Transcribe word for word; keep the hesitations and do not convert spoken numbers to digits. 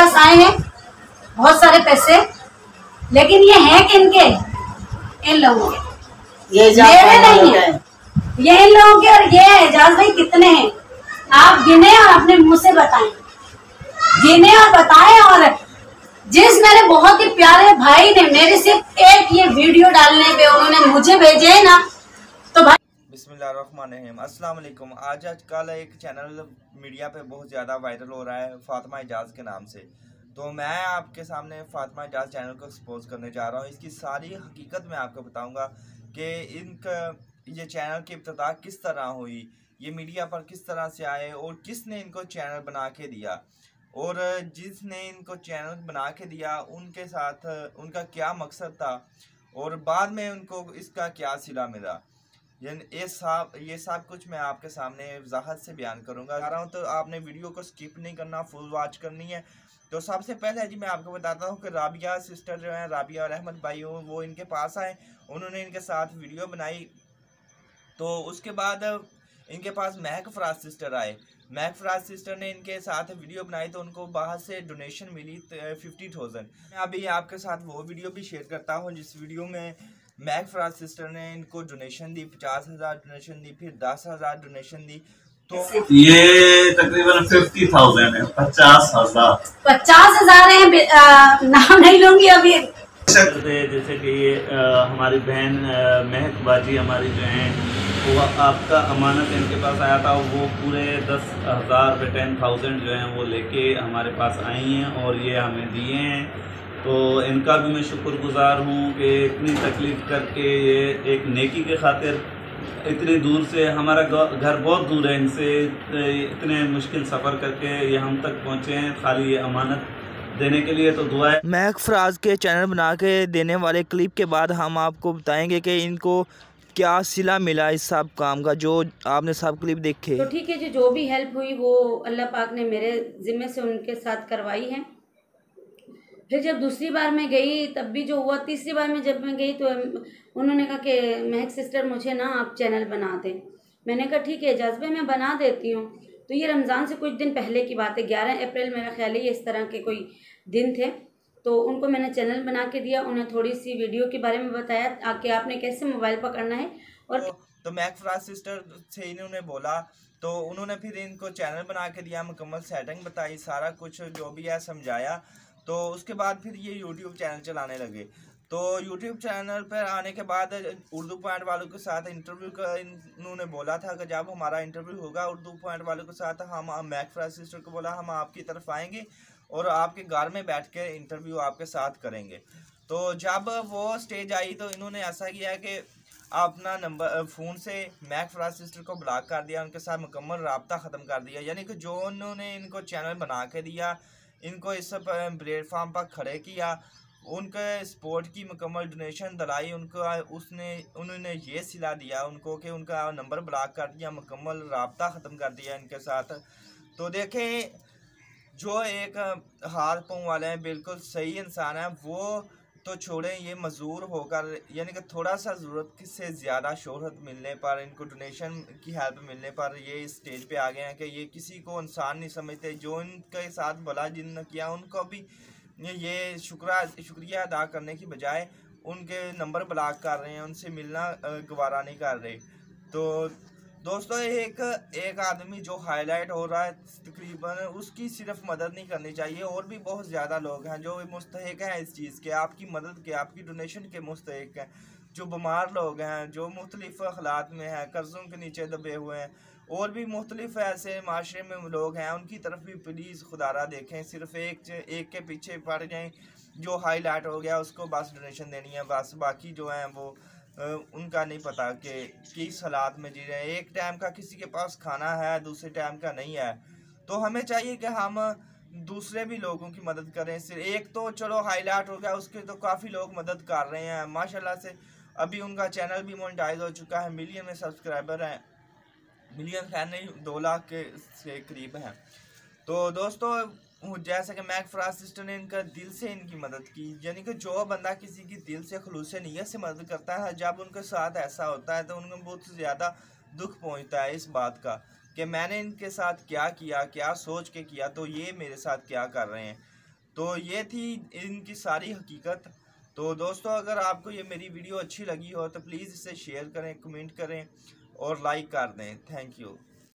पास आए हैं बहुत सारे पैसे, लेकिन ये है किनके? इन लोगों के, ये मेरे नहीं है, ये इन लोगों के। और ये एजाज भाई कितने हैं आप गिने और अपने मुंह से बताएं, गिने और बताएं। और जिस मेरे बहुत ही प्यारे भाई ने मेरे सिर्फ एक ये वीडियो डालने पे उन्होंने मुझे भेजे है ना, तो भाई बिस्मिल्लाहिर्रहमानिर्रहीम, अस्सलाम वालेकुम। आज आजकल एक चैनल मीडिया पे बहुत ज़्यादा वायरल हो रहा है फातिमा एजाज के नाम से। तो मैं आपके सामने फातिमा एजाज चैनल को एक्सपोज करने जा रहा हूँ। इसकी सारी हकीकत मैं आपको बताऊंगा कि इनका ये चैनल की इब्तिदा किस तरह हुई, ये मीडिया पर किस तरह से आए और किसने इनको चैनल बना के दिया, और जिसने इनको चैनल बना के दिया उनके साथ उनका क्या मकसद था, और बाद में उनको इसका क्या सिला मिला। ये सब ये सब कुछ मैं आपके सामने वजाहत से बयान करूंगा जा रहा हूँ। तो आपने वीडियो को स्किप नहीं करना, फुल वॉच करनी है। तो सबसे पहले जी मैं आपको बताता हूँ कि राबिया सिस्टर जो है, राबिया और अहमद भाई हो, वो इनके पास आए, उन्होंने इनके साथ वीडियो बनाई। तो उसके बाद इनके पास महक फराज सिस्टर आए, महक फराज सिस्टर ने इनके साथ वीडियो बनाई, तो उनको बाहर से डोनेशन मिली फिफ्टी थाउजेंड। मैं अभी आपके साथ वो वीडियो भी शेयर करता हूँ जिस वीडियो में महक फराज सिस्टर ने इनको डोनेशन दी, पचास हजार डोनेशन दी, फिर दस हजार डोनेशन दी। तो ये तकरीबन फिफ्टी थाउजेंड है, पचास हजार पचास हजार है। नाम नहीं लूंगी अभी। जैसे कि ये आ, हमारी बहन महक बाजी हमारी जो है वो आपका अमानत इनके पास आया था, वो पूरे दस हज़ार रुपये टेन थाउजेंड जो है वो लेके हमारे पास आई हैं और ये हमें दिए हैं। तो इनका भी मैं शुक्रगुजार हूँ कि इतनी तकलीफ़ करके ये एक नेकी के खातिर इतनी दूर से, हमारा घर बहुत दूर है इनसे, इतने मुश्किल सफ़र करके ये हम तक पहुँचे हैं खाली ये अमानत देने के लिए। तो दुआ है। महक फराज के चैनल बना के देने वाले क्लिप के बाद हम आपको बताएंगे कि इनको क्या सिला मिला इस सब काम का जो आपने सब क्लिप देखे। तो ठीक है जी, जो भी हेल्प हुई वो अल्लाह पाक ने मेरे ज़िम्मे से उनके साथ करवाई है। फिर जब दूसरी बार मैं गई तब भी जो हुआ, तीसरी बार में जब मैं गई तो उन्होंने कहा कि महक सिस्टर मुझे ना आप चैनल बना दें। मैंने कहा ठीक है एजाज भाई मैं बना देती हूँ। तो ये रमज़ान से कुछ दिन पहले की बात है, ग्यारह अप्रैल मेरा ख्याल है, इस तरह के कोई दिन थे। तो उनको मैंने चैनल बना के दिया, उन्हें थोड़ी सी वीडियो के बारे में बताया कि आपने कैसे मोबाइल पकड़ना है। और तो, तो महक फराज सिस्टर से इन्होंने बोला, तो उन्होंने फिर इनको चैनल बना के दिया, मुकम्मल सेटिंग बताई, सारा कुछ जो भी है समझाया। तो उसके बाद फिर ये यूट्यूब चैनल चलाने लगे। तो यूट्यूब चैनल पर आने के बाद उर्दू पॉइंट वालों के साथ इंटरव्यू का इन्होंने बोला था कि जब हमारा इंटरव्यू होगा उर्दू पॉइंट वालों के साथ, हम महक फराज सिस्टर को बोला हम आपकी तरफ आएंगे और आपके घर में बैठ के इंटरव्यू आपके साथ करेंगे। तो जब वो स्टेज आई तो इन्होंने ऐसा किया कि अपना नंबर फ़ोन से महक फराज सिस्टर को ब्लॉक कर दिया, उनके साथ मुकम्मल रब्ता ख़त्म कर दिया। यानी कि जो उन्होंने इनको चैनल बना के दिया, इनको इस प्लेटफार्म पर खड़े किया, उनके स्पोर्ट की मुकम्मल डोनेशन दिलाई, उनको उसने उन्होंने ये सिला दिया उनको कि उनका नंबर ब्लॉक कर दिया, मुकम्मल रब्ता ख़त्म कर दिया इनके साथ। तो देखें जो एक हाथ पाँव वाले हैं, बिल्कुल सही इंसान है, वो तो छोड़ें, ये मजदूर होकर यानी कि थोड़ा सा ज़रूरत से ज़्यादा शोहरत मिलने पर, इनको डोनेशन की हेल्प मिलने पर ये इस स्टेज पे आ गए हैं कि ये किसी को इंसान नहीं समझते। जो इनके साथ भला जिन किया उनको भी ये शुक्रा शुक्रिया अदा करने की बजाय उनके नंबर ब्लॉक कर रहे हैं, उनसे मिलना गवारा नहीं कर रहे। तो दोस्तों एक एक आदमी जो हाईलाइट हो रहा है तकरीबन, उसकी सिर्फ मदद नहीं करनी चाहिए, और भी बहुत ज़्यादा लोग हैं जो मुस्तहिक हैं इस चीज़ के, आपकी मदद के, आपकी डोनेशन के मुस्तहिक हैं। जो बीमार लोग हैं, जो मुख्तलिफ हालात में हैं, कर्ज़ों के नीचे दबे हुए हैं, और भी मुख्तलिफ ऐसे माशरे में लोग हैं, उनकी तरफ भी प्लीज़ खुदारा देखें। सिर्फ एक एक के पीछे पड़ जाएँ, जो हाईलाइट हो गया उसको बस डोनेशन देनी है, बस बाकी जो हैं वो आ, उनका नहीं पता कि किस हालात में जी रहे हैं। एक टाइम का किसी के पास खाना है, दूसरे टाइम का नहीं है। तो हमें चाहिए कि हम दूसरे भी लोगों की मदद करें। सिर्फ एक तो चलो हाईलाइट हो गया, उसके तो काफ़ी लोग मदद कर रहे हैं माशाल्लाह से। अभी उनका चैनल भी मोनेटाइज हो चुका है, मिलियन में सब्सक्राइबर हैं, मिलियन खैर नहीं, दो लाख के से करीब हैं। तो दोस्तों जैसे कि महक फराज सिस्टर ने इनका दिल से इनकी मदद की, यानी कि जो बंदा किसी की दिल से खुलूस नीयत से मदद करता है, जब उनके साथ ऐसा होता है तो उनको बहुत ज़्यादा दुख पहुंचता है इस बात का कि मैंने इनके साथ क्या किया, क्या सोच के किया, तो ये मेरे साथ क्या कर रहे हैं। तो ये थी इनकी सारी हकीकत। तो दोस्तों अगर आपको ये मेरी वीडियो अच्छी लगी हो तो प्लीज़ इसे शेयर करें, कमेंट करें और लाइक कर दें। Thank you.